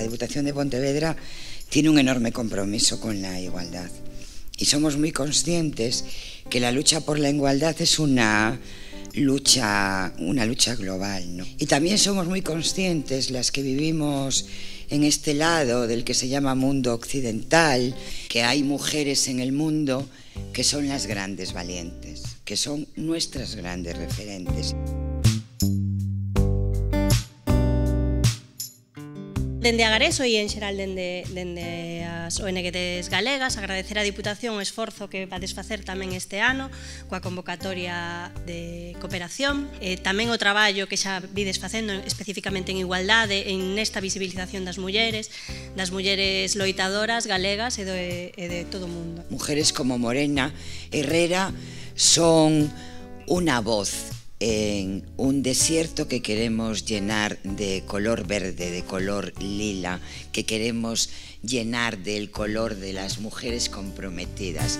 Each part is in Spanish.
Diputación de Pontevedra tiene un enorme compromiso con la igualdad y somos muy conscientes que la lucha por la igualdad es una lucha global, ¿no? Y también somos muy conscientes, las que vivimos en este lado del que se llama mundo occidental, que hay mujeres en el mundo que son las grandes valientes, que son nuestras grandes referentes. Dende Agareso e en xeral dende as ONGs galegas, agradecer á Diputación o esforzo que va desfacer tamén este ano coa convocatoria de cooperación, tamén o traballo que xa vides facendo especificamente en igualdade, en esta visibilización das mulleres loitadoras galegas e de todo o mundo. Mujeres como Morena Herrera son una voz en un desierto que queremos llenar de color verde, de color lila, que queremos llenar del color de las mujeres comprometidas.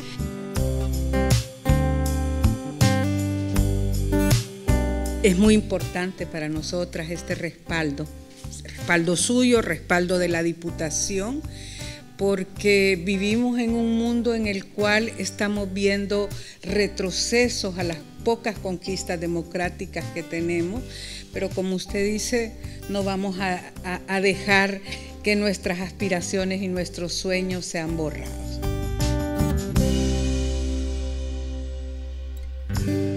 Es muy importante para nosotras este respaldo suyo, respaldo de la Diputación, porque vivimos en un mundo en el cual estamos viendo retrocesos a las pocas conquistas democráticas que tenemos, pero como usted dice, no vamos a dejar que nuestras aspiraciones y nuestros sueños sean borrados.